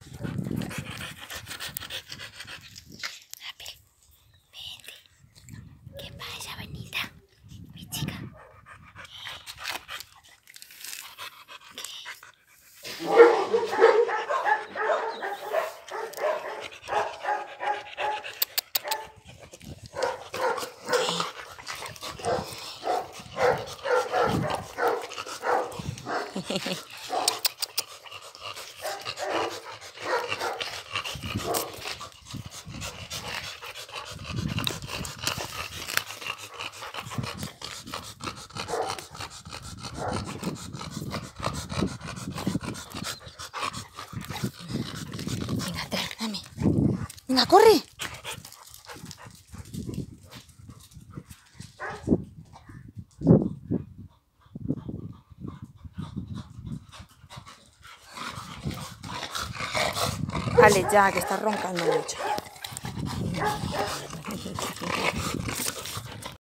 Abel, vente. ¿Qué pasa, bonita? Mi chica. Venga, dame. Venga, corre. Vale, ya, que estás roncando mucho.